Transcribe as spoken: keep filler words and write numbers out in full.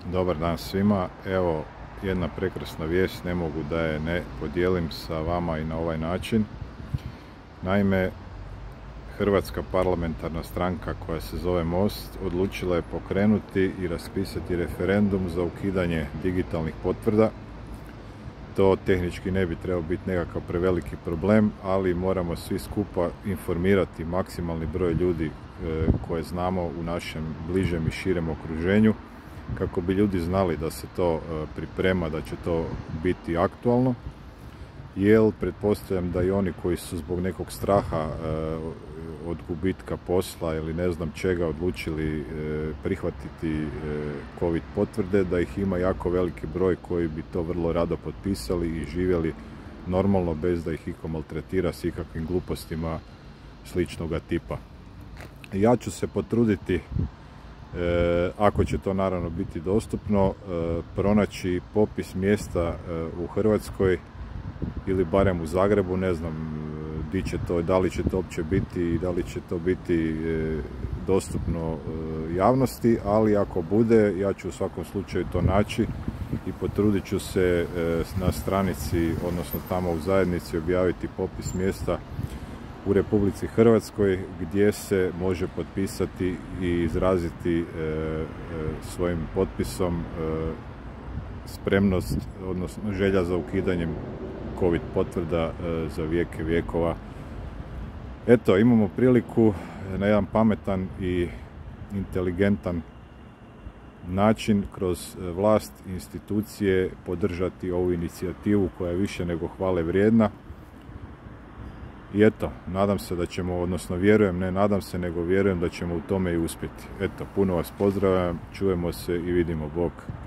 Dobar dan svima. Evo jedna prekrasna vijest, ne mogu da je ne podijelim sa vama i na ovaj način. Naime, Hrvatska parlamentarna stranka koja se zove Most odlučila je pokrenuti i raspisati referendum za ukidanje digitalnih potvrda. To tehnički ne bi trebao biti nekakav preveliki problem, ali moramo svi skupa informirati maksimalni broj ljudi koje znamo u našem bližem i širem okruženju, kako bi ljudi znali da se to priprema, da će to biti aktualno, jer pretpostavljam da i oni koji su zbog nekog straha od gubitka posla ili ne znam čega odlučili prihvatiti COVID potvrde, da ih ima jako veliki broj koji bi to vrlo rado potpisali i živjeli normalno bez da ih iko maltretira s ikakvim glupostima sličnoga tipa. Ja ću se potruditi, E, ako će to naravno biti dostupno, e, pronaći popis mjesta e, u Hrvatskoj ili barem u Zagrebu, ne znam di će to, da li će to uopće biti i da li će to biti e, dostupno e, javnosti, ali ako bude, ja ću u svakom slučaju to naći i potrudit ću se e, na stranici, odnosno tamo u zajednici objaviti popis mjesta u Republici Hrvatskoj gdje se može potpisati i izraziti e, e, svojim potpisom e, spremnost, odnosno želja za ukidanjem COVID potvrda e, za vijeke vjekova. Eto, imamo priliku na jedan pametan i inteligentan način kroz vlast i institucije podržati ovu inicijativu koja je više nego hvale vrijedna. I eto, nadam se da ćemo, odnosno vjerujem, ne nadam se, nego vjerujem da ćemo u tome i uspjeti. Eto, puno vas pozdravljam, čujemo se i vidimo, bok.